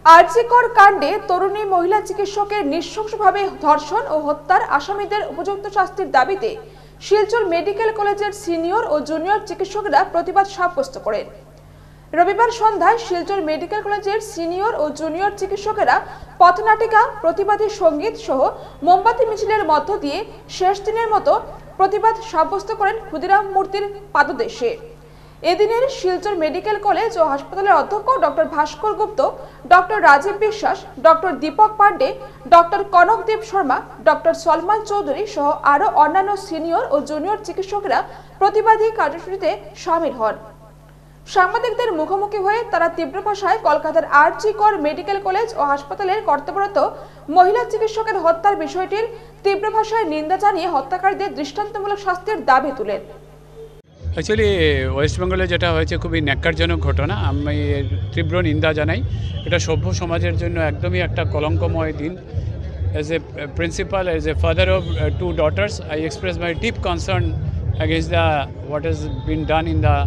আরজিকর কাণ্ডে তরুণী মহিলা চিকিৎসকের নৃশংসভাবে ধর্ষণ ও হত্যার আসামিদের উপযুক্ত শাস্তির দাবিতে শিলচর মেডিকেল কলেজের সিনিয়র ও জুনিয়র চিকিৎসকরা প্রতিবাদ সাব্যস্ত করেন। রবিবার সন্ধ্যায় শিলচর মেডিকেল কলেজের সিনিয়র ও জুনিয়র চিকিৎসকেরা পথনাটিকা, প্রতিবাদী সঙ্গীত সহ মোমবাতি মিছিলের মধ্য দিয়ে শেষ দিনের মতো প্রতিবাদ সাব্যস্ত করেন ক্ষুদিরাম মূর্তির পাদদেশে। এদিনের শিলচর মেডিকেল কলেজ ও হাসপাতালের অধ্যক্ষ doctor Bhaskar Gupta, doctor Rajib Biswas, doctor Dipak Pandey, doctor Kanakdev Sharma, doctor Salman Chowdhury সহ আরও অন্যান্য সিনিয়র ও জুনিয়র চিকিৎসকরা প্রতিবাদী কার্যসূচিতে সামিল হন। সাংবাদিকদের মুখোমুখি হয়ে তারা তীব্র ভাষায় কলকাতার আরজিকর মেডিকেল কলেজ ও হাসপাতালের কর্তব্যরত মহিলা চিকিৎসকের হত্যার বিষয়টির তীব্র ভাষায় নিন্দা জানিয়ে হত্যাকারীদের দৃষ্টান্তমূলক শাস্তির দাবি তুলেন। অ্যাকচুয়ালি ওয়েস্ট বেঙ্গলে যেটা হয়েছে খুবই ন্যাক্কারজনক ঘটনা, আমি তীব্র নিন্দা জানাই। এটা সভ্য সমাজের জন্য একদমই একটা কলঙ্কময় দিন। As a principal, as a father of two daughters, I express my deep concern against what has been done in the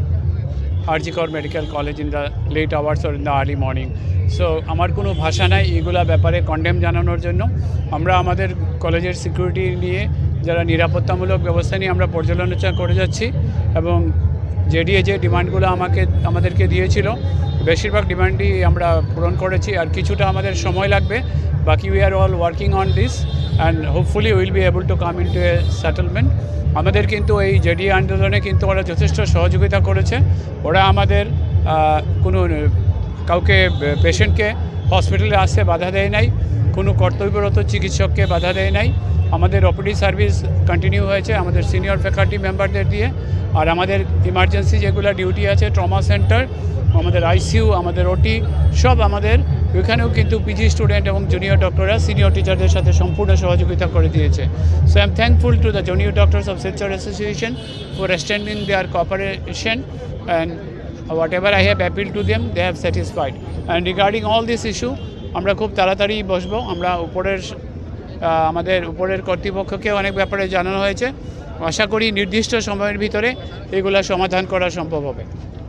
RG Kar medical college in the late hours or in the early morning. So আমার কোনো ভাষা নাই এগুলা ব্যাপারে condemn জানানোর জন্য। আমরা আমাদের কলেজের সিকিউরিটি নিয়ে, যারা নিরাপত্তামূলক ব্যবস্থা নিয়ে আমরা পর্যালোচনা করে যাচ্ছি এবং জেডিএ যে ডিমান্ডগুলো আমাদেরকে দিয়েছিল বেশিরভাগ ডিমান্ডই আমরা পূরণ করেছি, আর কিছুটা আমাদের সময় লাগবে। বাকি we are all working on this and hopefully will be able to come into a settlement. আমাদের কিন্তু এই জেডিএ আন্দোলনে কিন্তু ওরা যথেষ্ট সহযোগিতা করেছে। ওরা আমাদের কোনো কাউকে পেশেন্টকে হসপিটালে আসতে বাধা দেয় নাই, কোনো কর্তব্যরত চিকিৎসককে বাধা দেয় নাই। আমাদের ওপিডি সার্ভিস কন্টিনিউ হয়েছে আমাদের সিনিয়র ফ্যাকাল্টি মেম্বারদের দিয়ে, আর আমাদের ইমার্জেন্সি যেগুলো ডিউটি আছে, ট্রমা সেন্টার, আমাদের আইসিইউ, আমাদের ওটি, সব আমাদের ওইখানেও কিন্তু পিজি স্টুডেন্ট এবং জুনিয়র ডক্টররা সিনিয়র টিচারদের সাথে সম্পূর্ণ সহযোগিতা করে দিয়েছে। So I am thankful to the junior doctors of Silchar association for extending their cooperation, and whatever I have appealed to them, they have satisfied. And regarding all this issue, আমরা খুব তাড়াতাড়ি বসবো। আমরা আমাদের উপরের কর্তৃপক্ষকে অনেক ব্যাপারে জানানো হয়েছে। আশা করি নির্দিষ্ট সময়ের ভিতরে এগুলা সমাধান করা সম্ভব হবে।